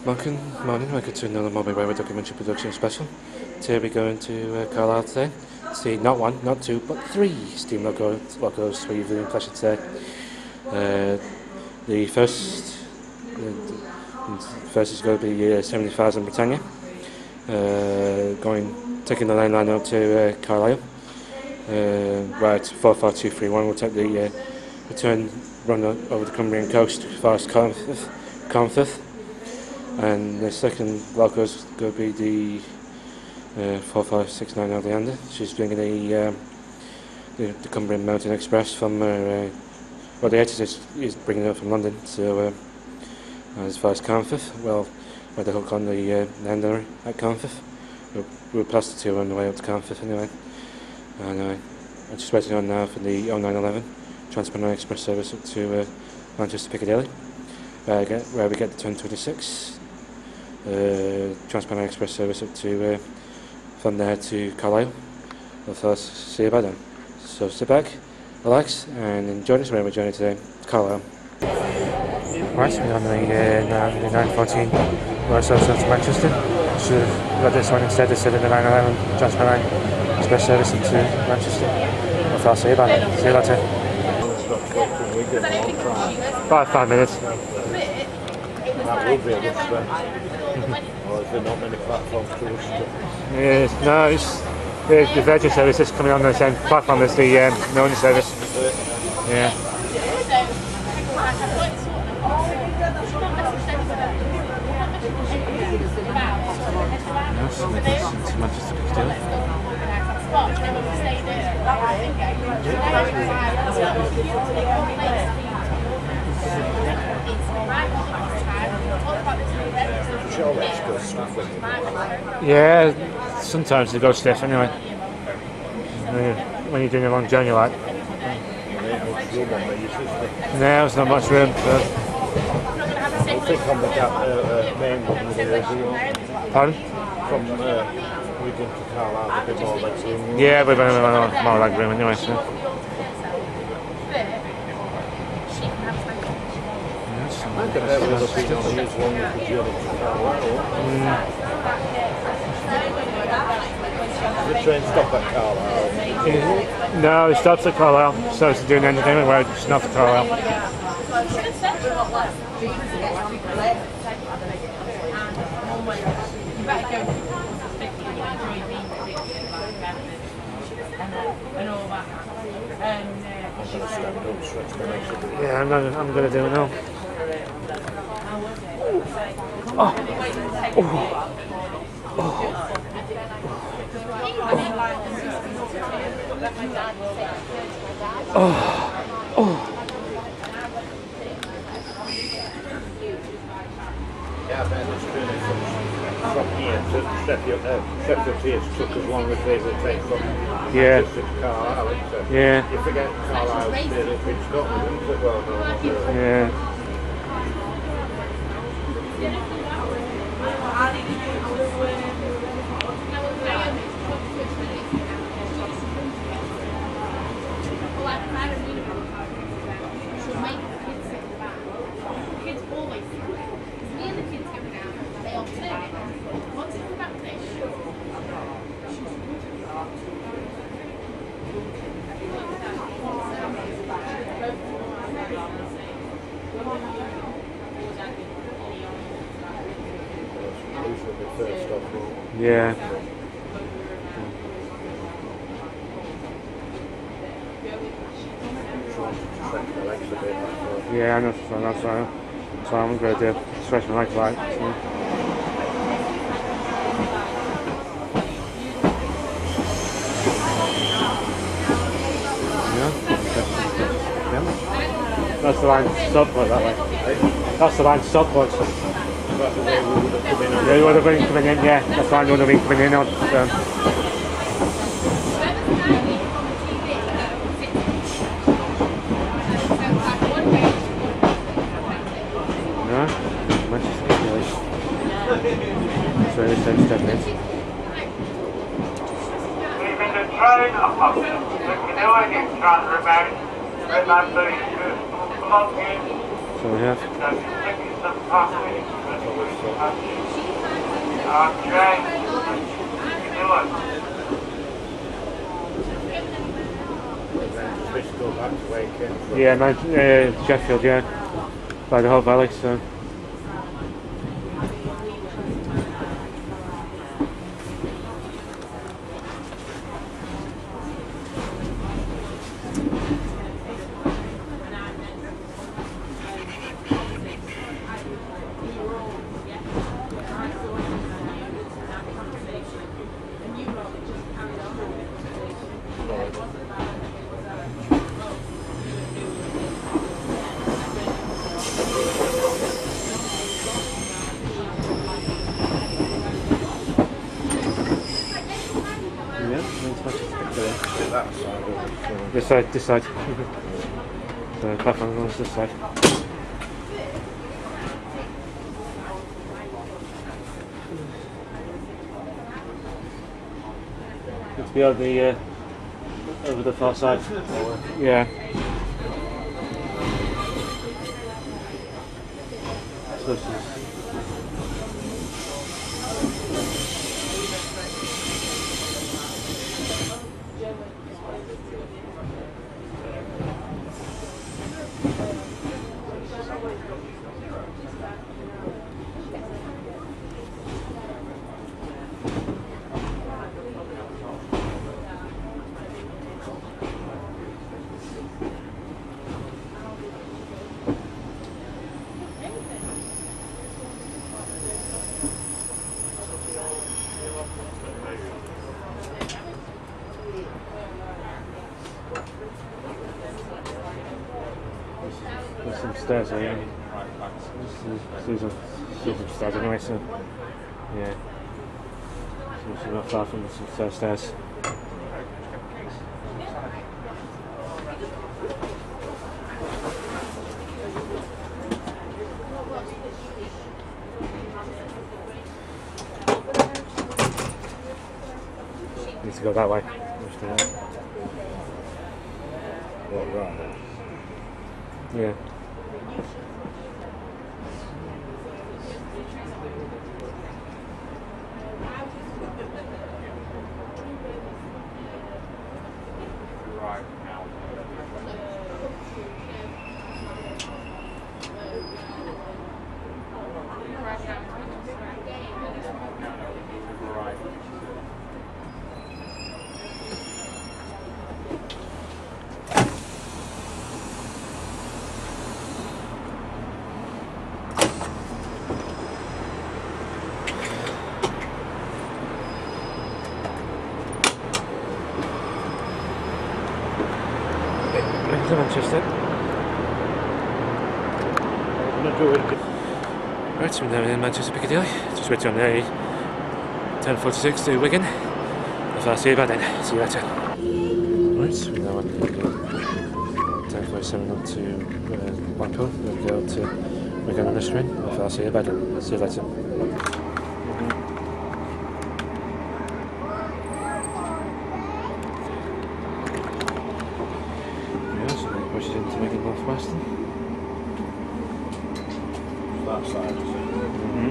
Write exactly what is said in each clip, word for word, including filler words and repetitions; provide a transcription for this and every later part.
Welcome, morning, welcome to another Mobile Railway Documentary Production Special. Today we're going to uh, Carlisle today to see not one, not two, but three steam loco locos for your viewing pleasure today. Uh, the first uh, first is going to be uh, seventy thousand Britannia, uh, going taking the line line up to uh, Carlisle. Uh, right, four four two three one will take the uh, return run over the Cumbrian Coast Forest Carnforth. Carnforth. And the second loco is going to be the uh, four five six nine Leander. She's bringing the, um, the the Cumbrian Mountain Express from uh, uh, well, the editor is, is bringing it from London, so uh, as far as Carnforth. Well, with the hook on the uh, Leander at Carnforth. We'll, we'll pass the two on the way up to Carnforth anyway. And uh, I'm just waiting on now for the oh nine eleven Transpennine Express service up to uh, Manchester Piccadilly, where, I get, where we get the ten twenty-six. Uh, Transpennine Express service up to uh, from there to Carlisle. We'll first see you about then. So sit back, relax, and enjoy this railway journey today to Carlisle. Right, we're on the, uh, the nine fourteen Royal Service to Manchester. Should have got this one instead of the nine eleven Transpennine Express service up to Manchester. We'll first see you about then. See you later. Five, five minutes. That would be a good stretch. Or is there not many platforms to Worcester? Yes, no, it's the, the Virgin service is coming on the same platform as the um, Northern service. Yeah. Yes, Manchester Piccadilly. Yeah, sometimes they go stiff anyway. When you're doing a long journey like. No, there's not much room. So. I think on the gap, uh, uh, main one with the Pardon? From uh, Wigan to Carlisle, a bit more leg room. Yeah, we've got more, more leg room anyway. So. I think that would have been on the use one with the journey to Carlisle. The train stop at Carlisle? No, it stops at Carlisle, so it's doing entertainment where it's not at Carlisle. Yeah, I'm gonna, I'm gonna do it now. Oh. Oh. Oh. Oh. Oh. Yeah, I bet this journey from, from here to Sheffield, uh, Sheffield here took as long as they will take from yeah. Manchester to Carlisle, isn't it? Yeah. You forget Carlisle's still up in Scotland, isn't it? Well, no, not really. Yeah. Yeah. Yeah, I know, so that's what, that's what I'm going to do, stretch my legs like. So. Yeah. Yeah. That's the line to stop like that way. That's the line to stop like. Yeah, you would have been coming in, yeah. That's the line you would have been coming in on. So. So it takes ten minutes. Leaving the train up the canoe against Transpennine, Redland thirty-two, belonging So we have. to the passage. Okay. Do it. Just go back to where you came from. Yeah, man, uh, Sheffield, yeah. By the whole valley, so. This side, this side. The platform goes this side. It's beyond the uh, over the far side. Yeah. So this is there's some stairs here. These are some stairs anyway, so yeah. So it's not far from some stairs. Need to go that way. What, right? Yeah. To Manchester. Right, so we're now in Manchester Piccadilly. Just waiting on the ten forty-six to Wigan. If I see you by then, see you later. Right, so we're now on the ten forty-seven up to uh, Blackpool. We'll go to Wigan on this train. If I see you by then, see you later. Pushes into Wigan North Western. That side, is it? Mm-hmm.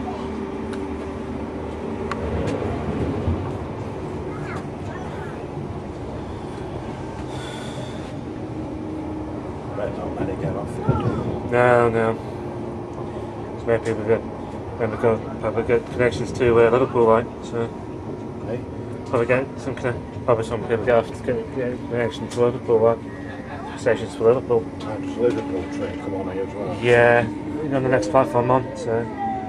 Better not let it get off. No, no. It's where people get, when they go, probably get connections to uh, Liverpool line, so Hey? probably get some kind of, probably some people get off to get, get connection to Liverpool line. Stations for Liverpool. And does Liverpool train come on here as well? Yeah, you're on the next platform on, so.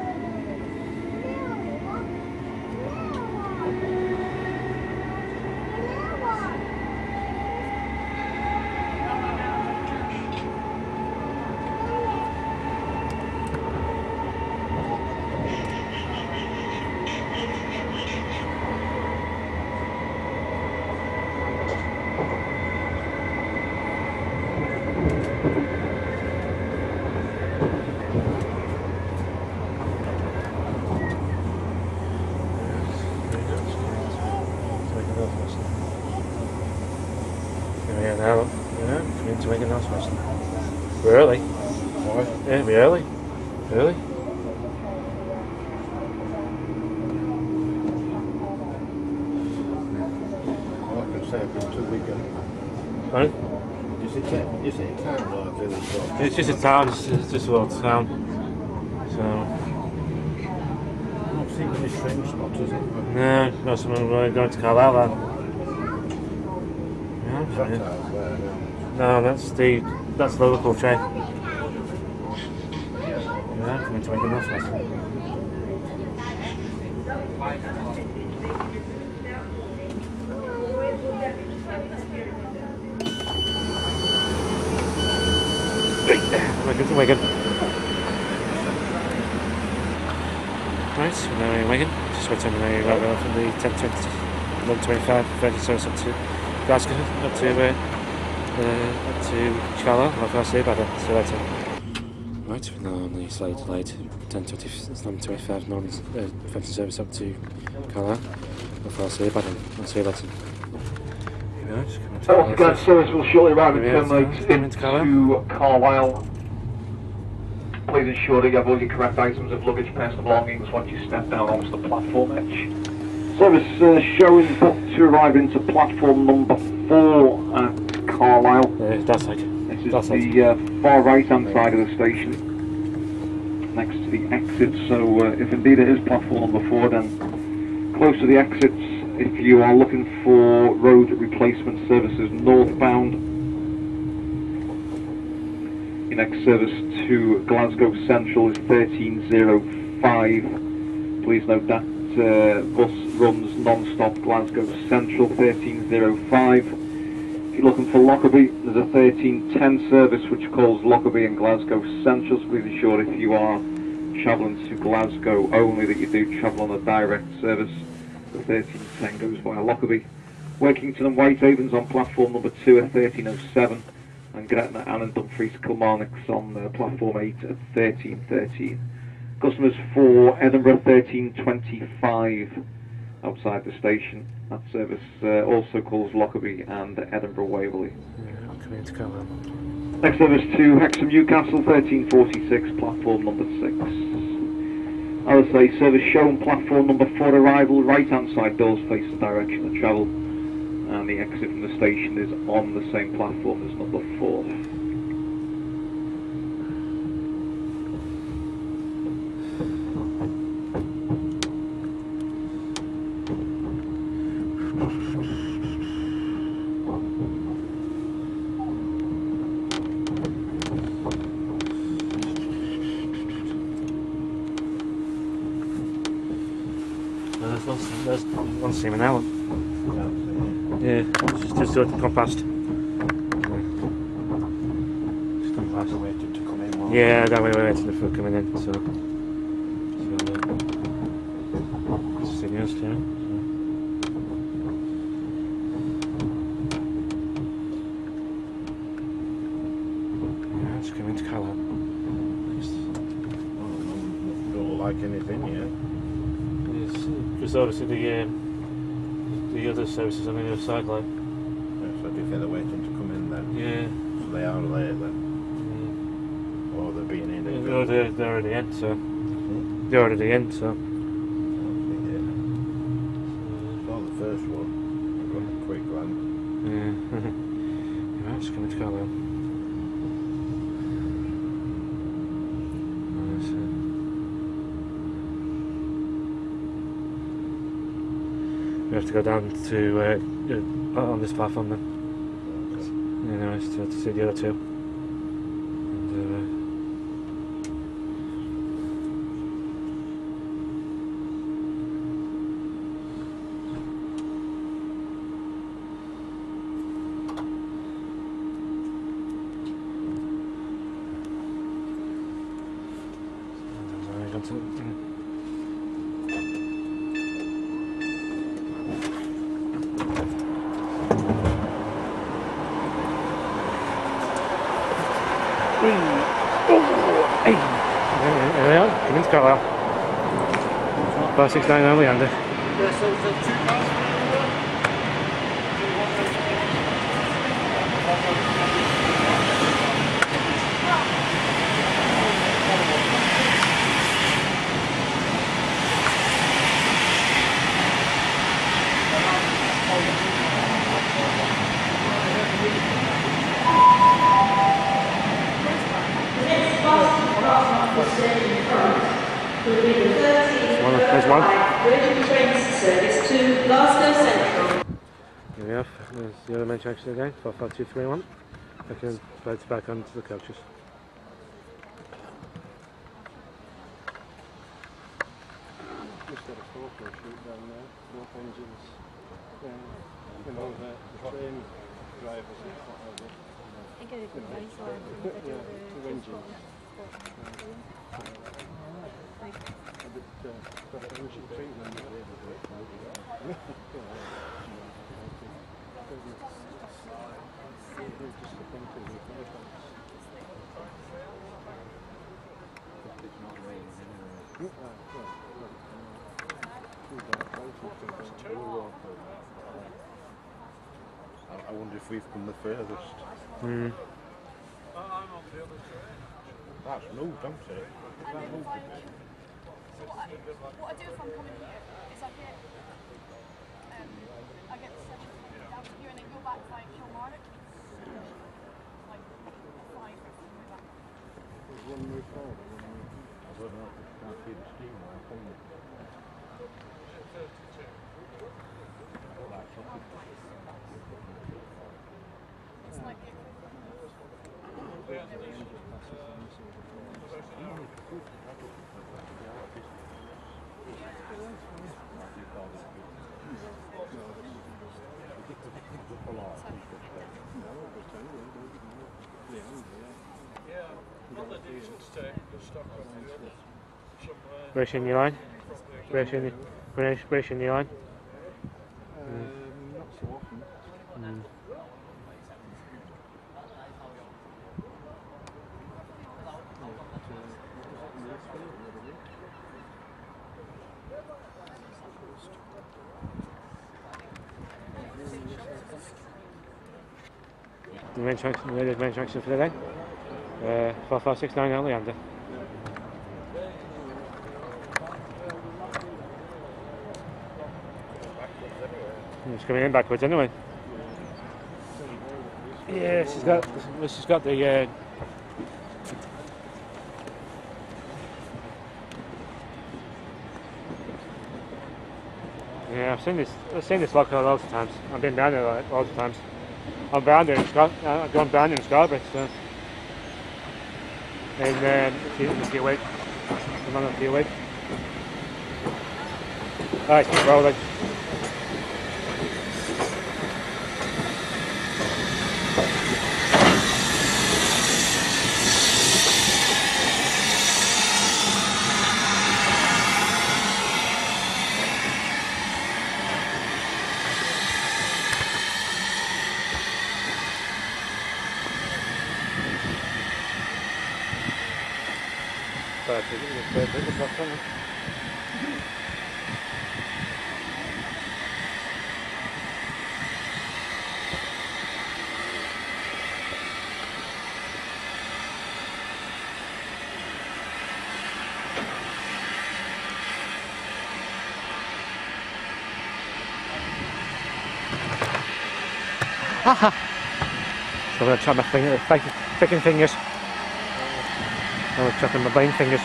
Yeah, now, yeah, coming to Wigan North Western. We're early. Why? Yeah, we're early. Early. Right? Is it a, is it a town or a village? Or It's just a town, it's, it's just a little town. So, not particularly strange spot, is it? no, no, someone uh, going to Carlisle then. Yeah, That yeah. town there, No, that's the that's the local train. Yeah, coming to make enough of it. Wigan to Wigan. Right, so now in Wigan. Just waiting on the right rail from the ten twenty, eleven twenty-five, thirty service up to Glasgow, up to uh, uh, up to Carlisle, half past eight by then. See you later. Right, we're now on the slightly delayed ten twenty, eleven twenty-five northern uh, fencing service up to Carlisle, half past eight by then. I'll see you later. Right, North Guard service will shortly arrive and Yeah, terminate it's coming to into Carlisle. Please ensure that you have all your correct items of luggage, personal belongings once you step down onto the platform edge. Service uh, showing booked to arrive into platform number four at Carlisle. Uh, that's like This is that's like the uh, far right hand side of the station, next to the exit. So uh, if indeed it is platform number four, then close to the exits. If you are looking for road replacement services northbound, your next service to Glasgow Central is thirteen oh five. Please note that uh, bus runs non-stop Glasgow Central thirteen oh five. If you're looking for Lockerbie, there's a thirteen ten service which calls Lockerbie and Glasgow Central. So please ensure if you are travelling to Glasgow only that you do travel on a direct service. The thirteen ten goes via Lockerbie. Workington and Whitehaven's on platform number two at thirteen oh seven, and Gretna, Ann and Dumfries Kilmarnock's on uh, platform eight at thirteen thirteen. Customers for Edinburgh thirteen twenty-five outside the station. That service uh, also calls Lockerbie and Edinburgh Waverley. yeah, I'm coming to Carlisle. Next service to Hexham Newcastle thirteen forty-six, platform number six. I would say service shown platform number four arrival, right hand side doors face the direction of travel, and the exit from the station is on the same platform as number four. There's one, there's one seam an hour. Yeah, just, just so it can come past. Just come past. waiting to come in. Yeah, that way we're waiting for coming in, so. So, uh, seniors, yeah. Yeah, it's coming to Carlisle. Don't like anything yet. Because obviously the um, the other services on the other side, like. Yeah, so do you think they're waiting to come in then? Yeah. So they are late then? Or they're being in it? No, they're, they're already in, so. Hmm? They're already in, so. Yeah. Saw the first one. I've got a quick glance. Yeah. Yeah, it's coming to Carlisle. Nice, uh, We have to go down to uh, uh, on this platform then. Anyways, to, to see the other two. And, uh, and, uh, Hey! There we are, come into Carlisle. five six nine oh, Leander. One, there's one. Bridge train service to Glasgow Central. There we have. There's the other main junction again, four five two three one. I can bounce back onto the coaches. Just got a photo shoot down there, both engines. Um, you know, the, the train drivers and what have you. I get it from my side. Yeah, two engines. Like, A bit uh, preferential treatment. Just the thing to do. It's not raining anyway. I wonder if we've come the furthest. Mm. That's moved, don't it? That moved a bit. So what I, what I do if I'm coming here is I get um, I get the session down to here and then go back via Kilmarnock. Like five or something like that. There's one move forward, one move. I don't know, I can't see the steam now. I'm coming. It's like it, Brace in your line. Brace in, brace, brace in your line. Um, not so often. Mm. The main junction, the latest main junction for the day. Uh, four five six nine Leander. It's coming in backwards anyway. Yeah, she's got, she's got the. Uh, yeah, I've seen this. I've seen this local loads of times. I've been down there like, loads of times. I'm bound in Scot. Uh, I've gone down in Scarborough. So. And um, if you, if you wait, come on, if you wait. Ah, it's keep rolling. Haha! So I'm going to try my finger, picking fingers. I'm chopping my brain fingers.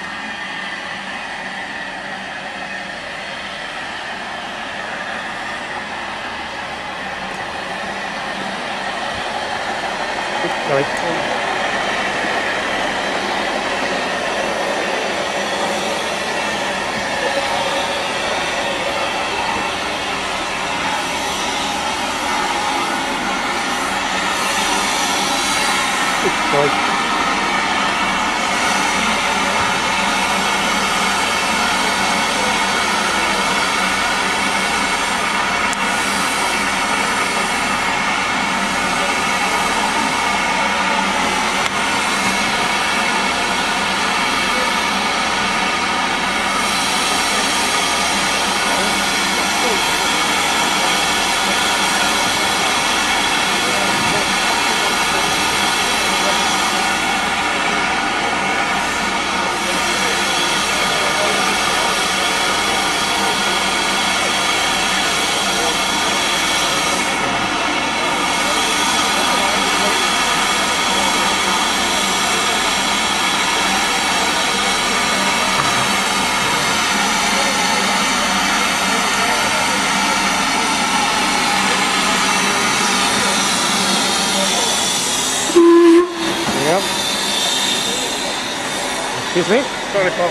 Sorry. Sorry. Excuse me? Sorry, Paul.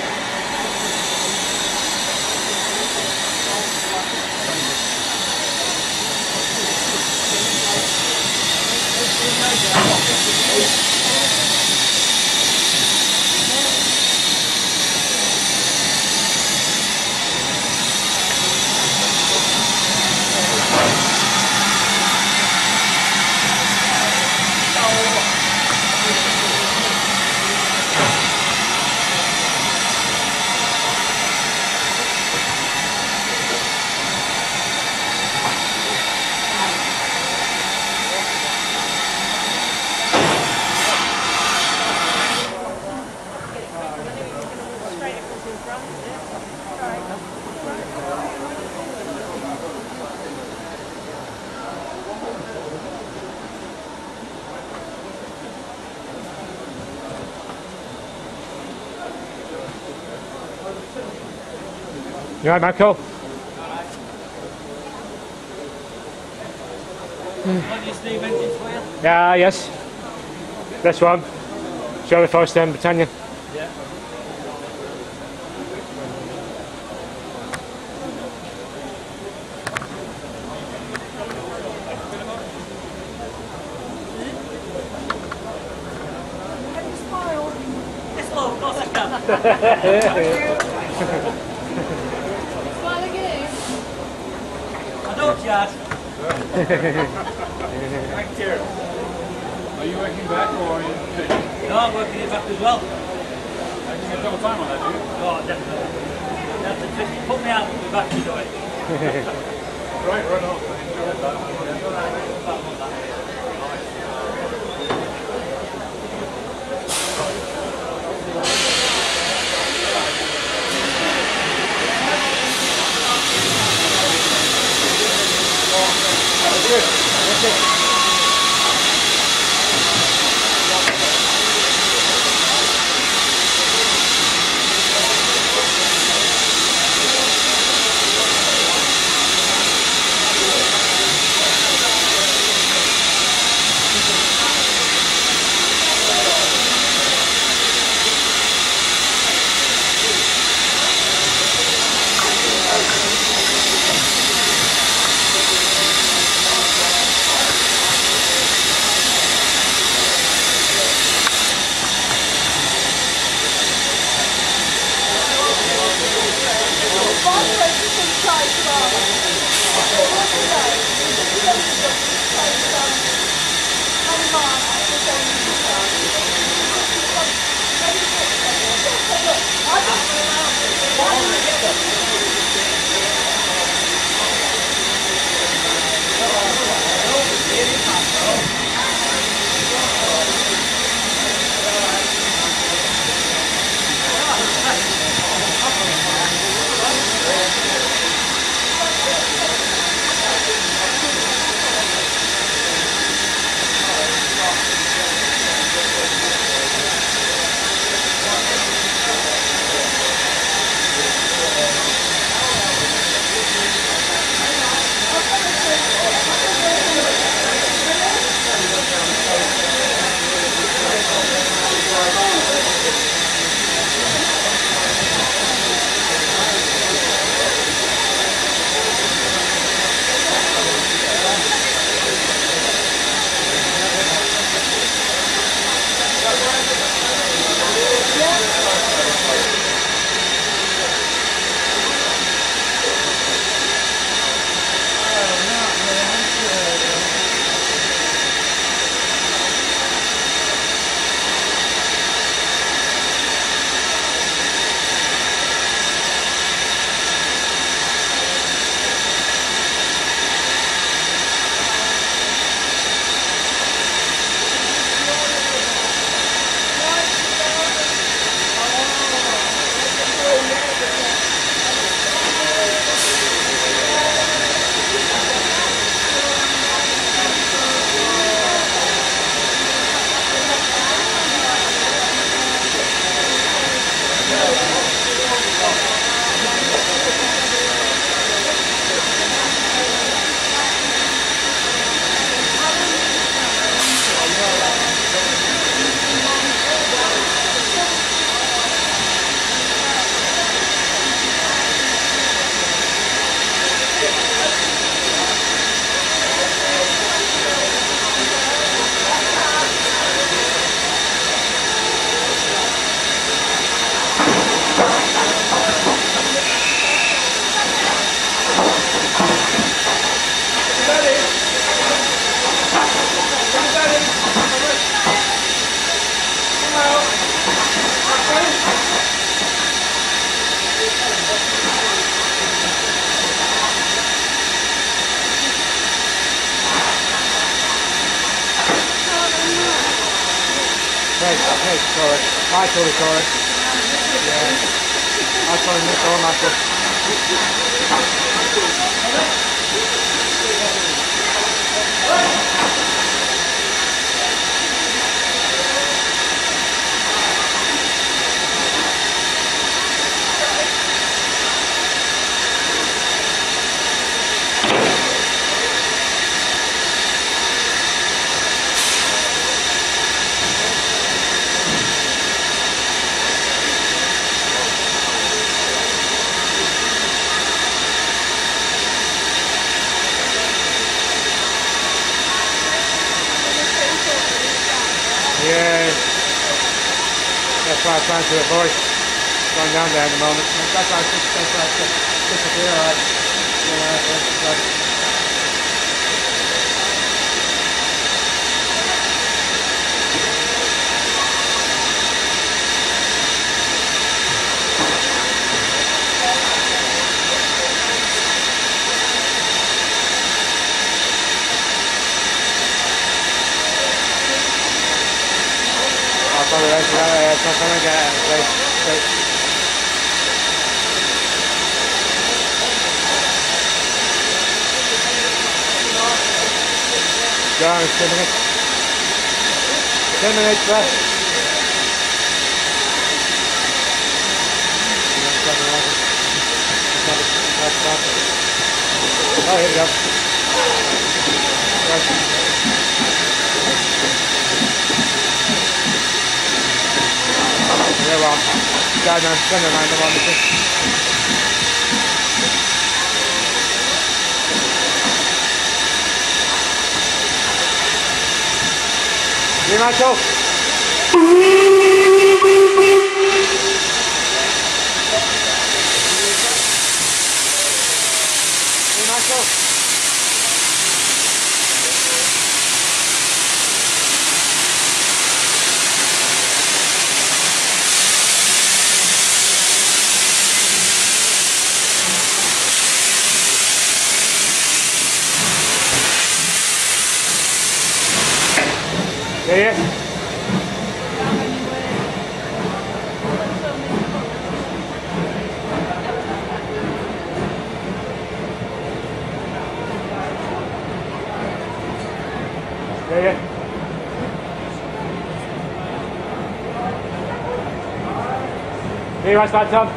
You alright, Michael? Yeah, yes. This one. Sherwood Forester and Britannia. Yeah. Smile again. I don't chat. Thank you. Are you working back or are you finished? No, I'm working it back as well. I think you double time on that, do you? Oh, definitely. That's a trick. Put me out and be back to do it. Right, run off. I enjoyed that. Good. That's it. Okay, okay, sorry. Michael, sorry. Yeah. Michael, Michael, Michael. Yeah, that's why I'm trying to avoid going down there at the moment. That's why I just that's why I just disappear, alright. Yeah, that's right. Probably right to that way, it's not gonna get it. Wait, wait. Go on, it's ten minutes. Ten minutes left. Oh, here we go. Right. Yeah, well, God knows, never mind, I'm on the thing. You Michael? You Michael? Yeah, yeah. Yeah, yeah. Here you are, start, Tom.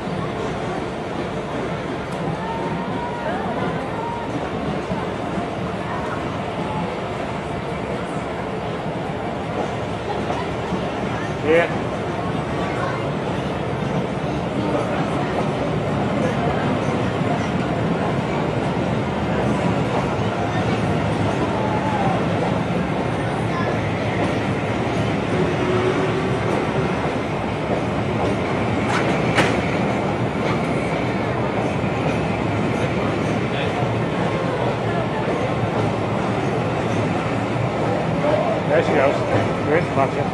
Yeah. There she goes. Great spot.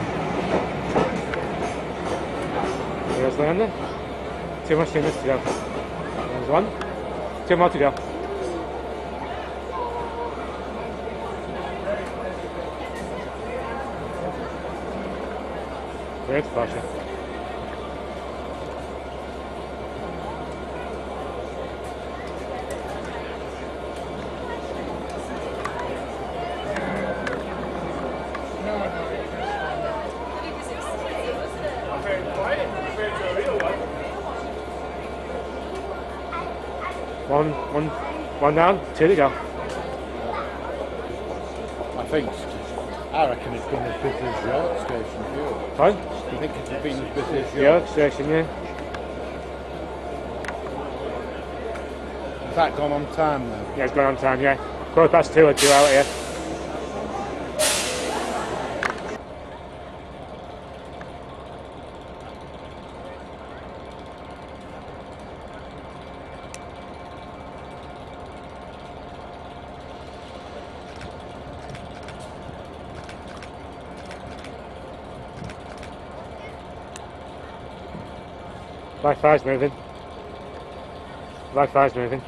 There's Leander. Two more steamers to go. There's one. Two more to go. Great spot. One, one, one down, two to go. I think, I reckon it's been as busy as York Station for you. Fine. Do you think it's been as busy as York? York Station, yeah. Has that gone on time then? Yeah, it's gone on time, yeah. Quarter past two or two out here. Wi-Fi's moving. Wi-Fi's moving.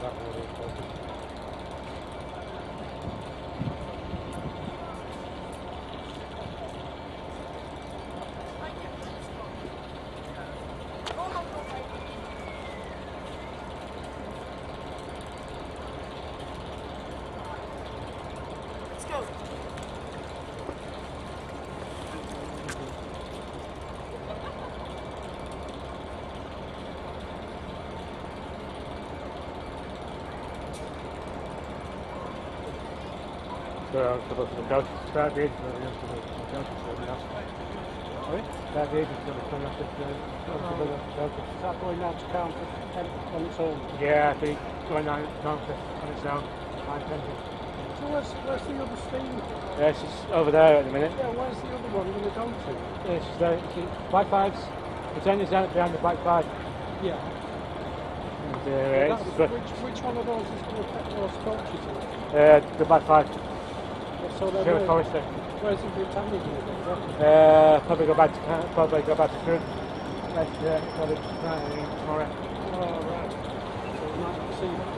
that really important. Let's go. So I'm supposed to go to start the agent, I'm supposed to go to Sorry? Start the agent, I'm supposed to go to Is that going down to Carnforth on its own? Yeah, I think going down Carnforth on its own. I intend to. So where's, where's the other steam? Yeah, she's over there at the minute. Yeah, where's the other one going to go to? Yeah, she's there. She, black fives. Britannia's down behind the black five. Yeah. And, uh, That, it's, which, which one of those is going to affect those coaches? uh, the black five. So then Sherwood where, Forester. where's the Britannia going to go? Uh, probably go back to Can- probably go back to Crewe. Like, uh, probably tonight and tomorrow. Oh, right. So we might not see that.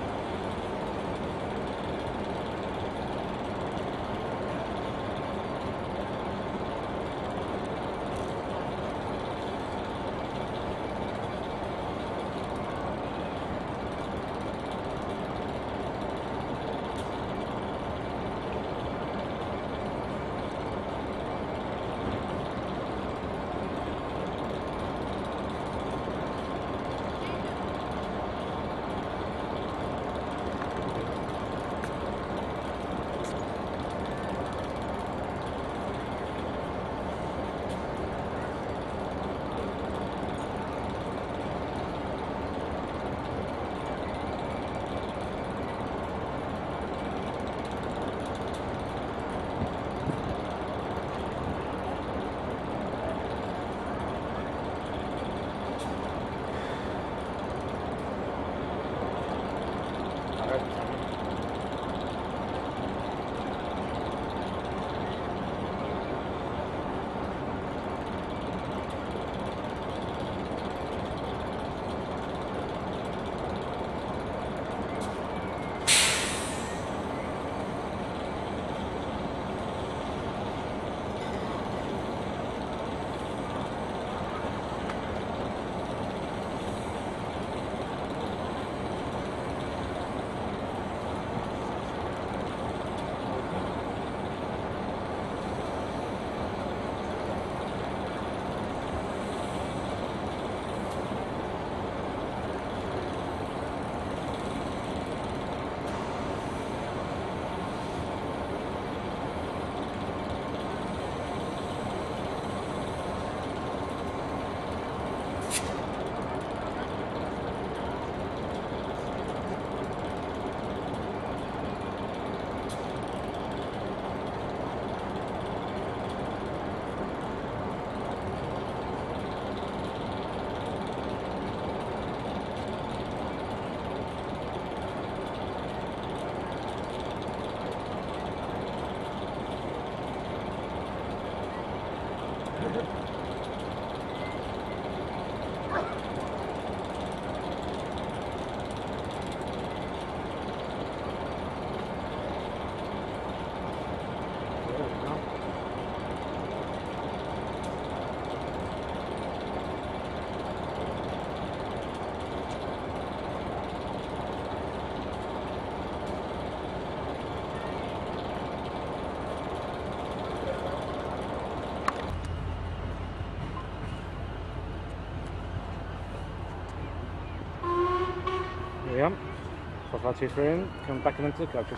There we are. four five two three in, come back into the coaches.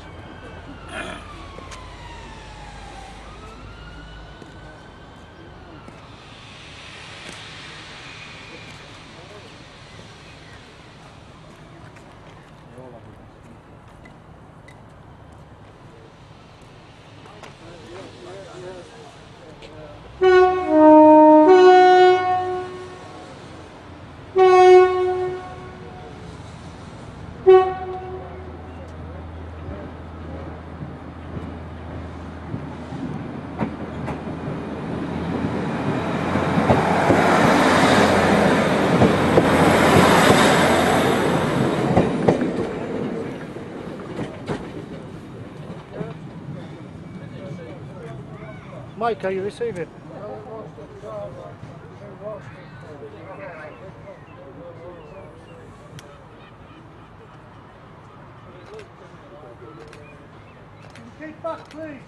Mike, are you receiving? Keep back, please.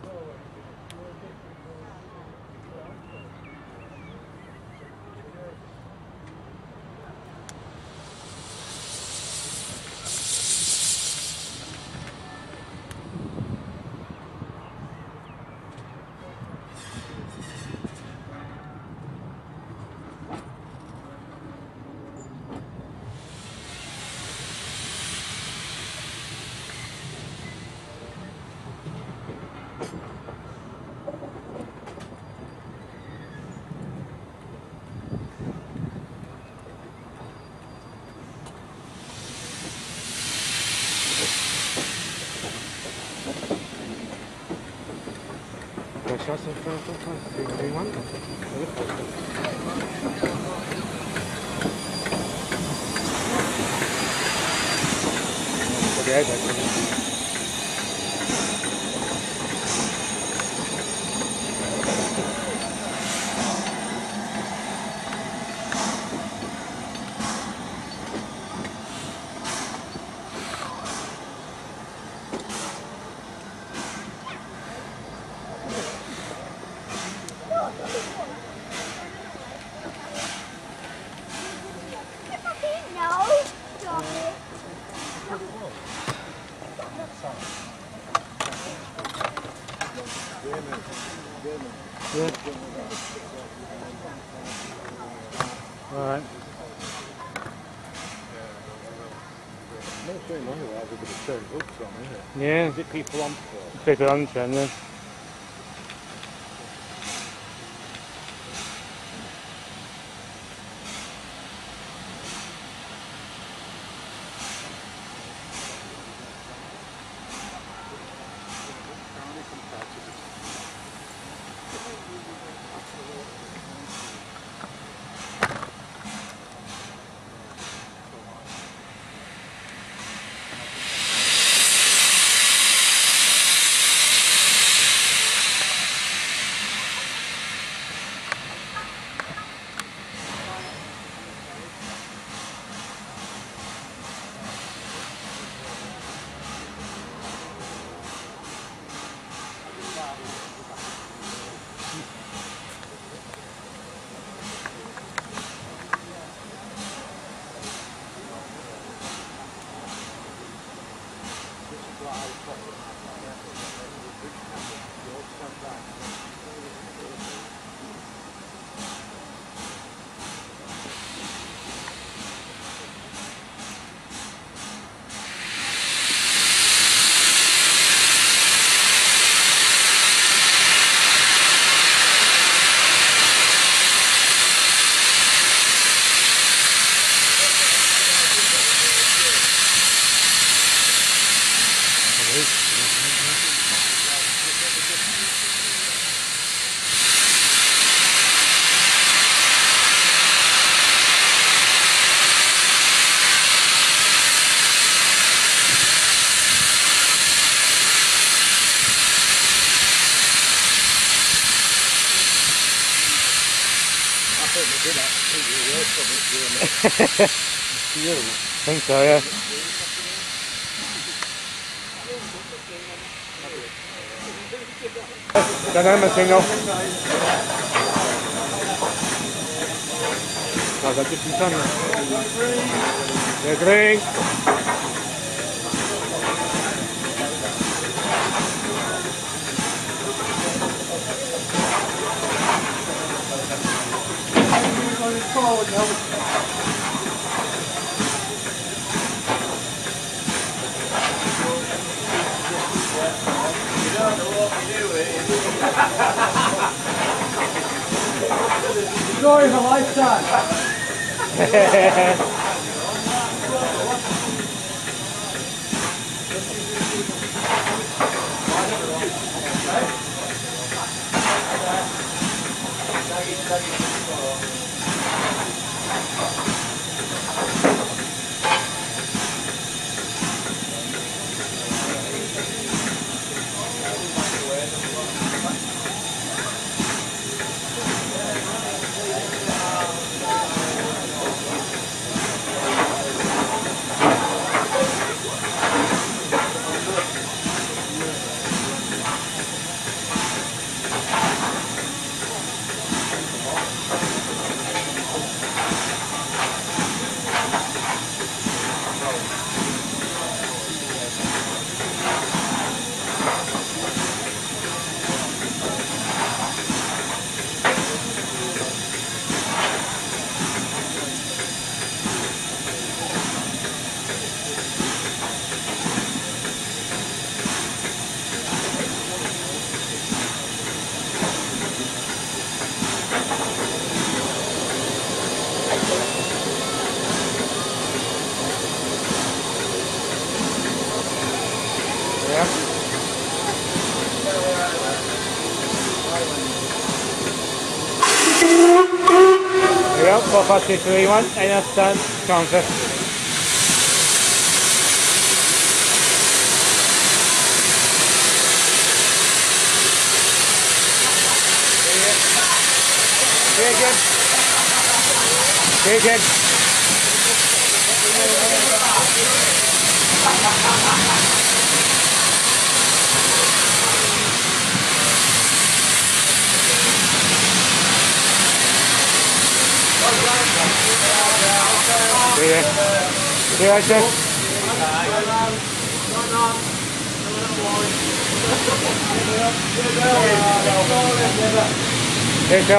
Shots of three, three, one. Okay, Yeah. All right. Yeah. Is it people on? People on the train, yeah. I think so, yeah. Don't have a single. I've got just in front of me. They're green. Story of a lifetime. four two three one, N S ten, Carnforth. Vegan. Vegan. Yeah. Yeah, just. Hey, Phil.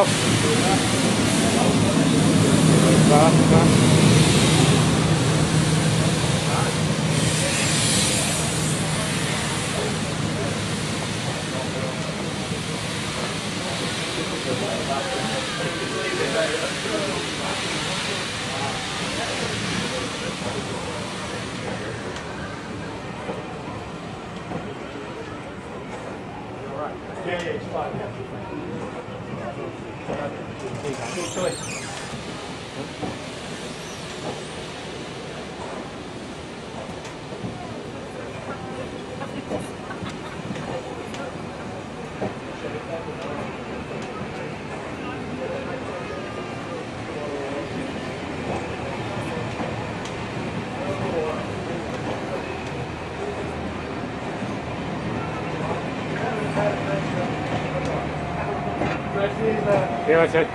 Yeah, yeah, it's fine. Yeah. Yeah, that's it.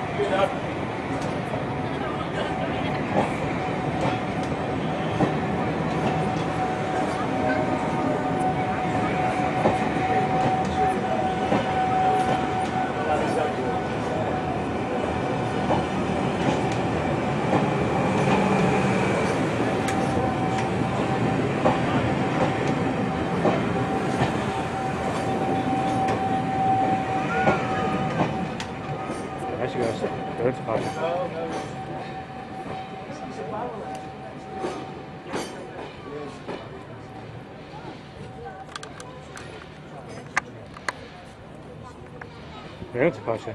There she goes. Good departure. Good departure.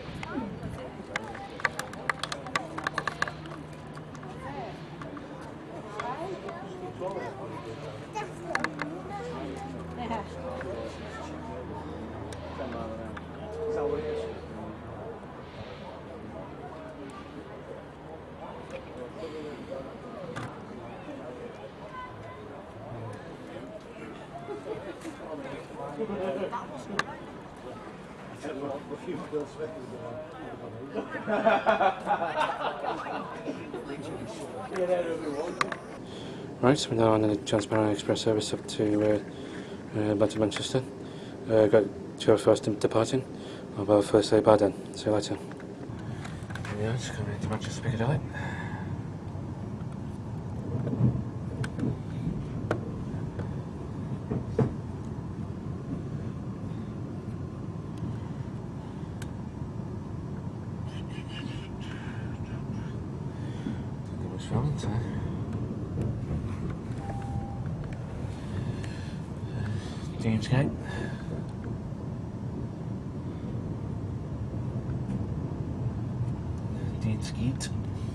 Right, so we're now on the Transparent Express service up to uh, uh, back to Manchester. Uh, got Sherwood Forester departing. I'll have our first day by then. See you later. Yeah, just coming into Manchester Piccadilly. Filming today. Deansgate. Deansgate.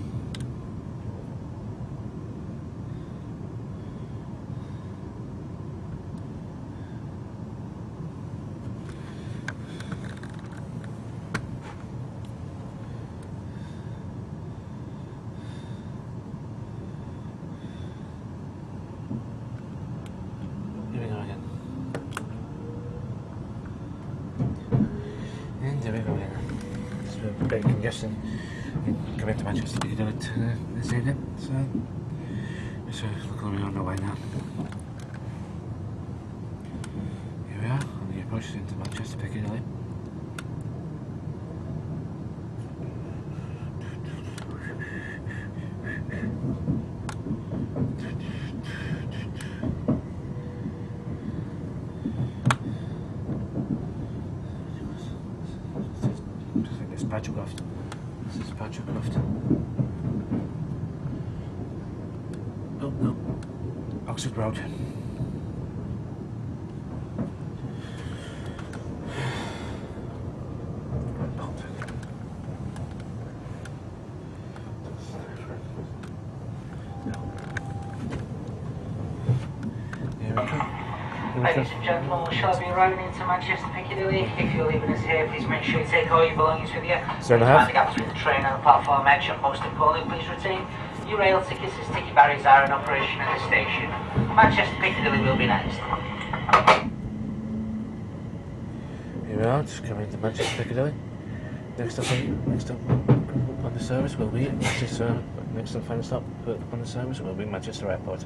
There we go again. It's a bit congestion coming to Manchester to do it uh, this evening, so just uh, looking on the way now. Here we are on the approach into Manchester Piccadilly. Patrick This is Patrick Oh no, Oxford Road. Ladies and gentlemen, we shall be arriving into Manchester Piccadilly. If you're leaving us here, please make sure you take all your belongings with you. So Please mind the gap between the train and the platform edge, and most importantly, please retain your rail tickets as ticket barriers are in operation at the station. Manchester Piccadilly will be next. Here we are, just coming into Manchester Piccadilly. Next up on, next up on the service will be Manchester. Next and final stop on the service will be Manchester Airport.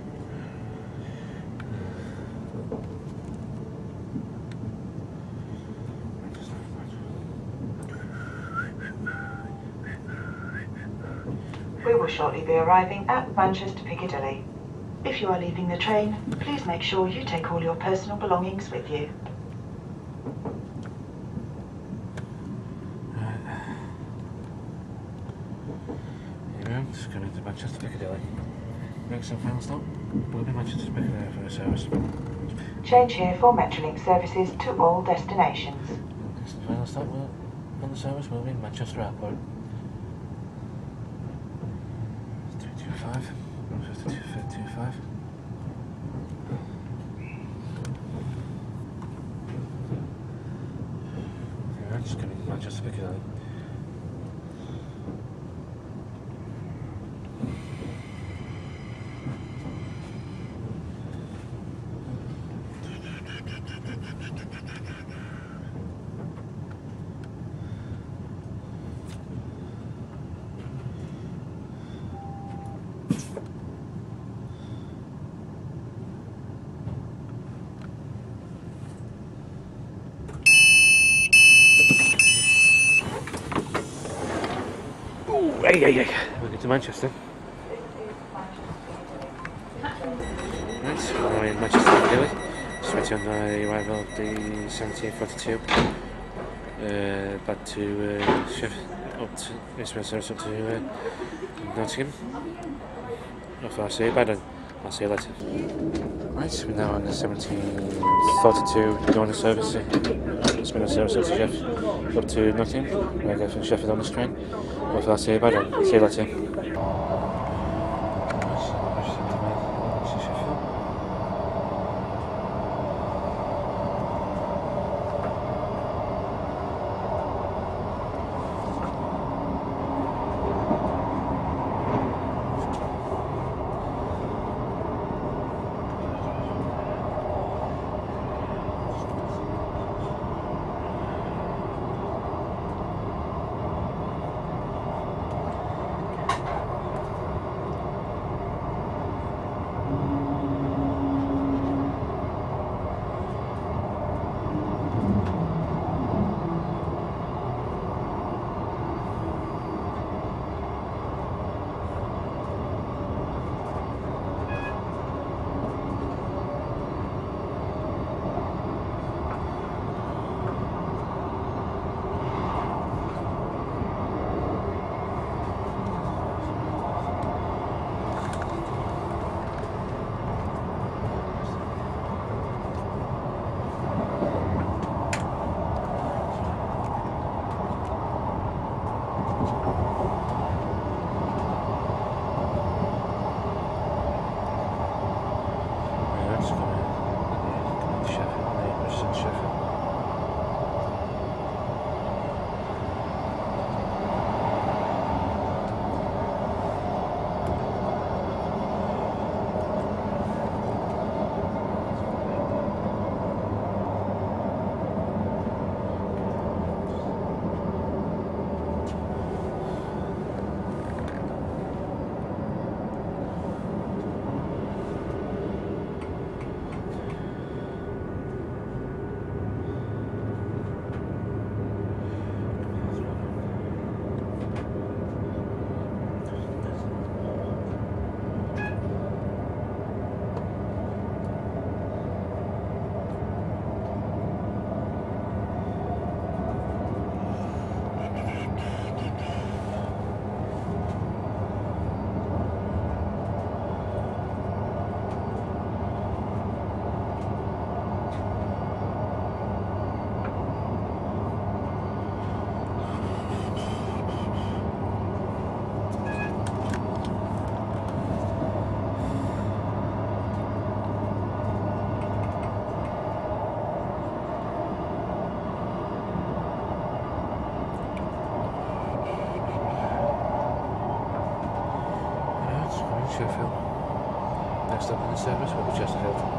We will shortly be arriving at Manchester Piccadilly. If you are leaving the train, please make sure you take all your personal belongings with you. Just coming to Manchester Piccadilly. Next and final stop will be Manchester Piccadilly for a service. Change here for Metrolink services to all destinations. Next and final stop will, on the service will be Manchester Airport. three two five, two five. Alright, just coming to Manchester Piccadilly. Hey, hey, hey. We'll get to Manchester. Right, we're in Manchester Piccadilly. Just waiting on the arrival of the seventeen forty-two. Uh, back to uh, Sheffield, up to express service up to uh, Nottingham. If I see you, bye then. I'll see you later. Right, we're now on the seventeen forty-two Northern service. It's been a service up to Sheffield, up to Nottingham. We're going from Sheffield on this train. If I see you, bye then. See you later. Sheffield. Next up in the service will be Chesterfield.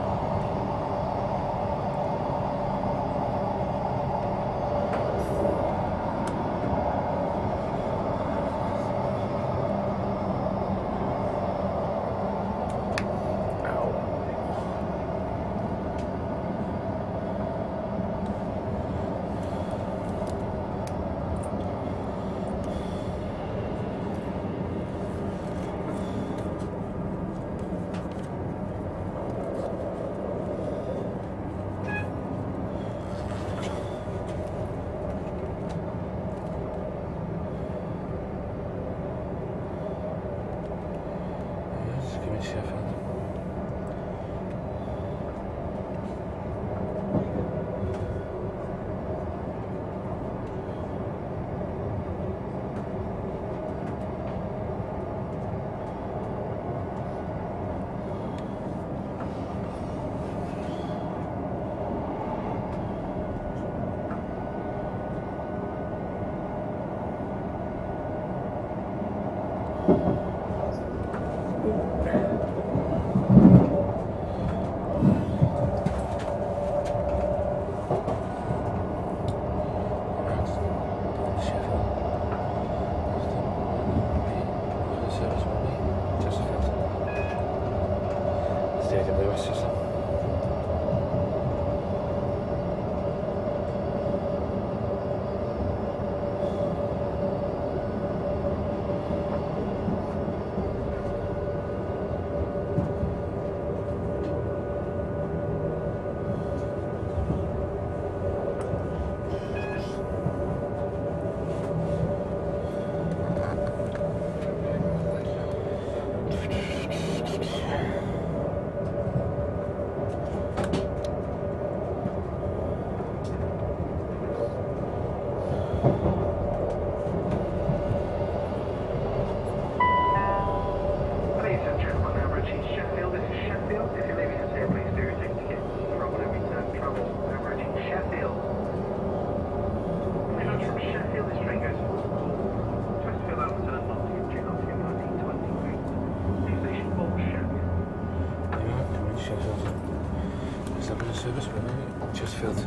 Service running Chesterfield.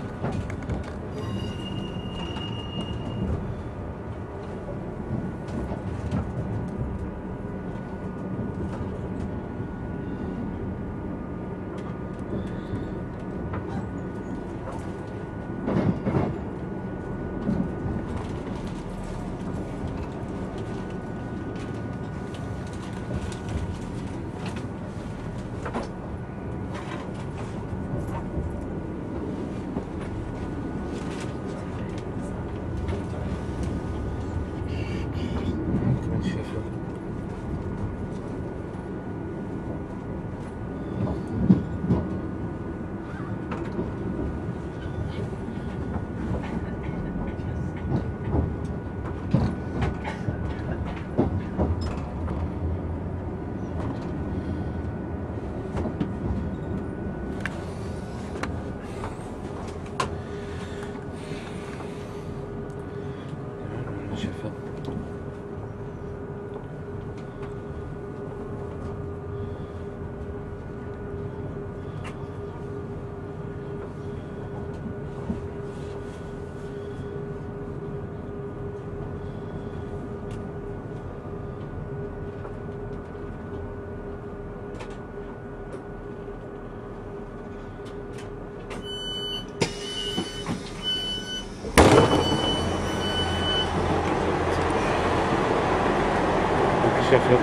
Sheffield.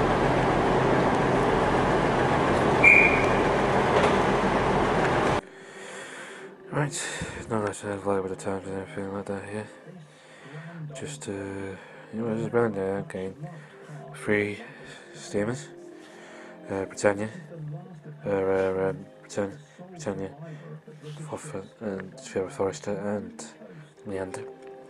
Right, no less uh, fly with the times and everything like that here. Just, uh, you know, just around there, okay. Three steamers. Uh, Britannia, uh, uh, um, Britannia, Britannia, Forth and Sherwood Forester and Leander.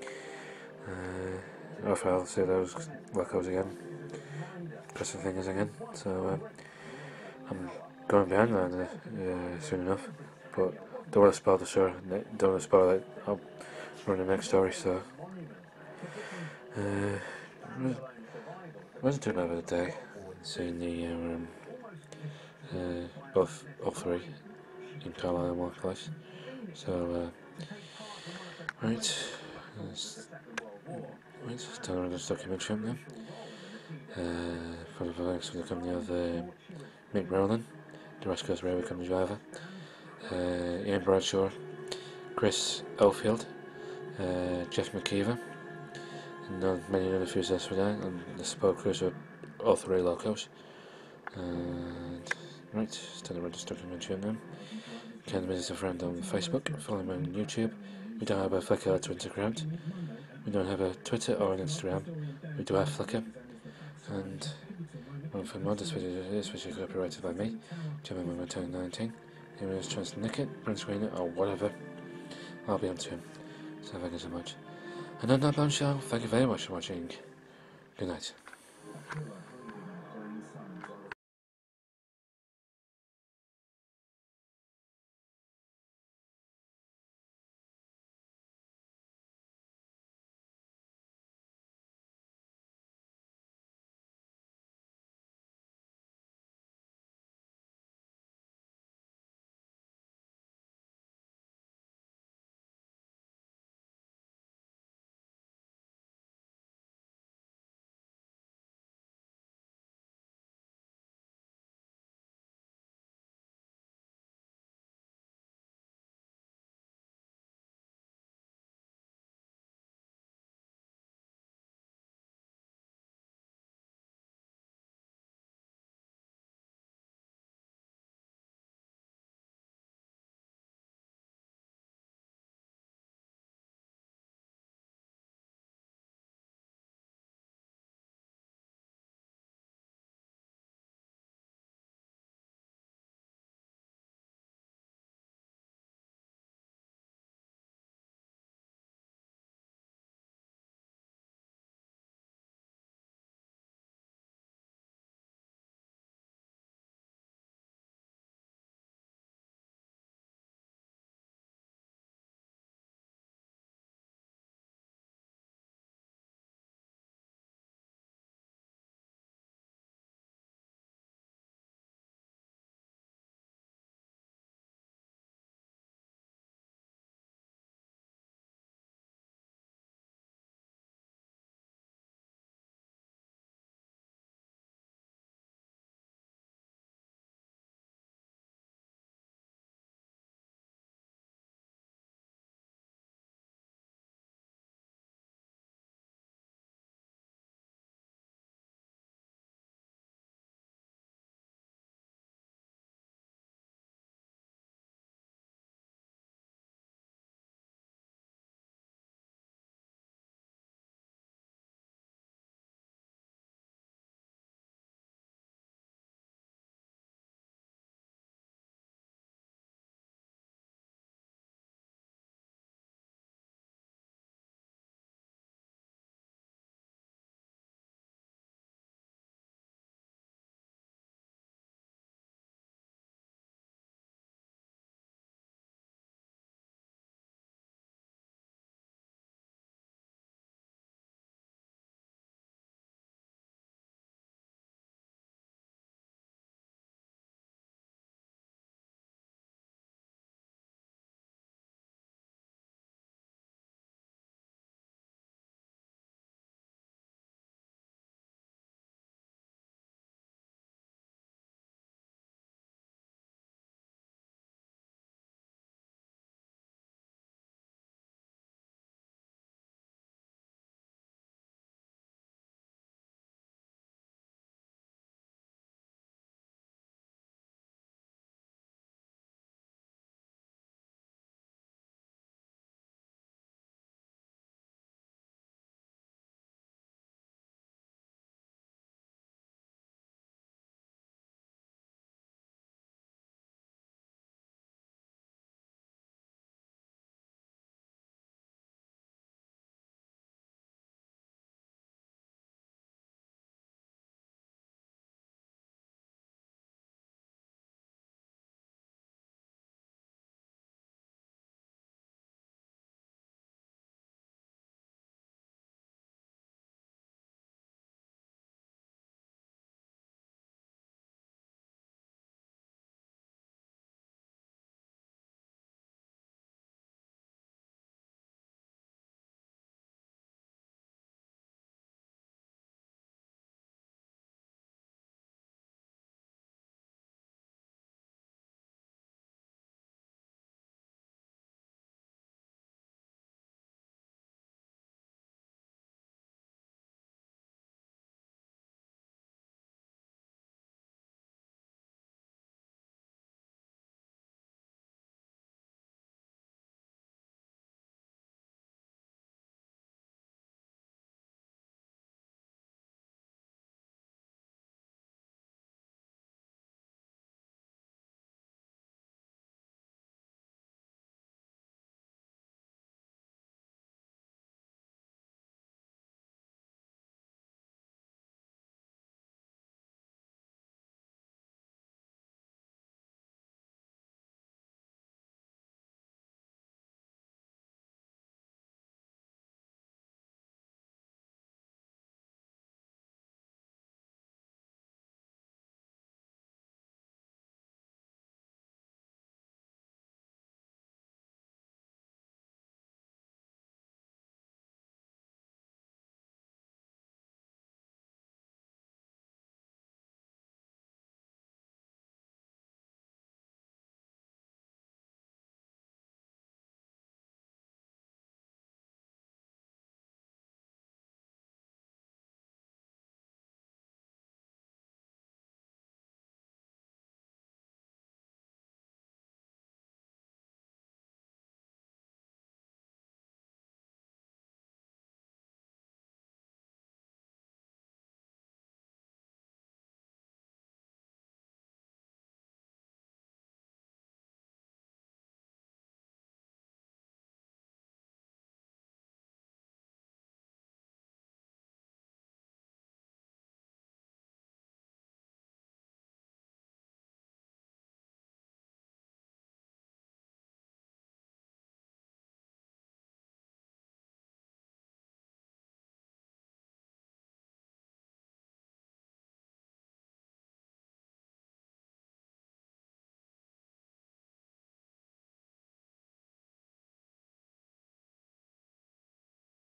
Uh, Hopefully I'll see those locos again. Pressing fingers again, so um, I'm going behind that uh, soon enough, but don't want to spoil the show, don't want to spoil it, I'll run the next story, so uh, it wasn't too bad of a day, seeing the um, uh, both all three in Carlisle and Marketplace. So, uh, right, let's, right, turn around this documentary up now. Uh, for the thanks for the company of uh, Mick Rowland, the West Coast Railway Company driver, uh, Ian Bradshaw, Chris Oldfield, uh, Jeff McKeever, and uh, many other enthusiasts were there, and the support crews of all three locos. And right, turn around this documentary up now. You can visit a friend on Facebook, follow me on YouTube. We don't have a Flickr or Twitter account. We don't have a Twitter or an Instagram. We do have Flickr. And one for more, this video is which is copyrighted by me, Cumbrian Mountain Express nineteen. Anyone who's trying to nick it, print screen it, or whatever, I'll be on to him. So thank you so much. And on that bombshell, thank you very much for watching. Good night.